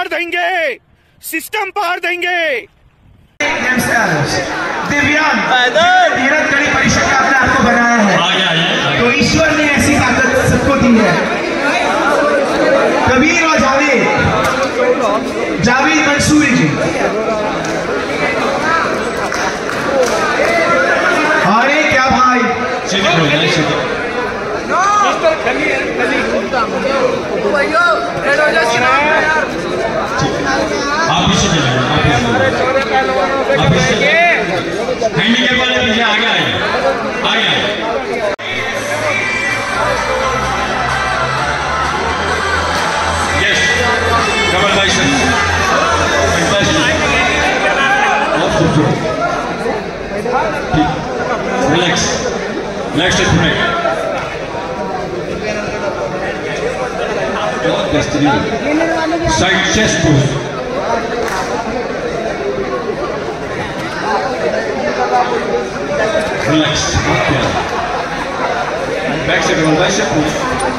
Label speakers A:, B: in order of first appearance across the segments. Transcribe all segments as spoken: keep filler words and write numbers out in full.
A: पार देंगे, सिस्टम पार देंगे।
B: दिव्यांग धीरज कड़ी परीक्षा का अपने आप को बनाया है, तो ईश्वर ने ऐसी ताकत सबको दी है। कबीर और जावेद, जावेद मंसूरी जी, अरे क्या भाई,
C: आप पीछे चलिए, हैंडीकैप वाले पीछे आगे आए, आगे आए। Yes, double biceps, relax, relax to break. Side chest pose. Relax. Okay. Back side roll, bicep pose.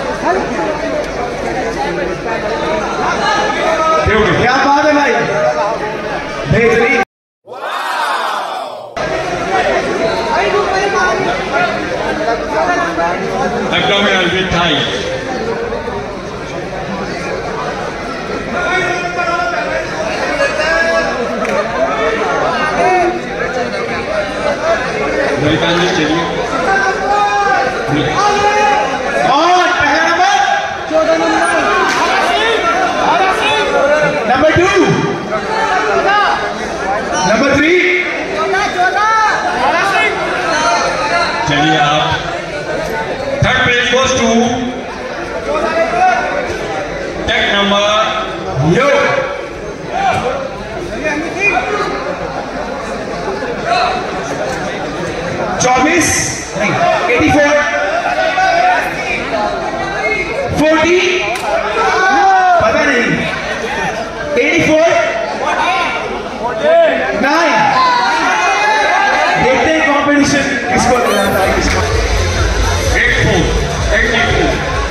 B: क्या बात है भाई, बेहतरीन।
C: Abdominal bit tight.
B: और पहला नंबर, चौदह number, number two, number three,
C: चलिए आप थर्ड प्लेस गोज टू टेक नंबर
B: यो, चौबीस, एटी फोर, फोर्टी, पता नहीं, एटी फोर, नाइन। देखते हैं कॉम्पिटिशन किसको मिला था, किसको।
C: Eight four, eight four.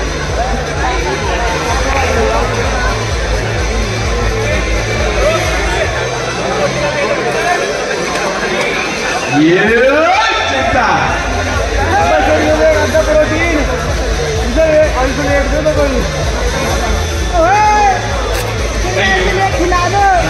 B: ये चिंता प्रोटीन आइसोलेट दे दो, खिला दो।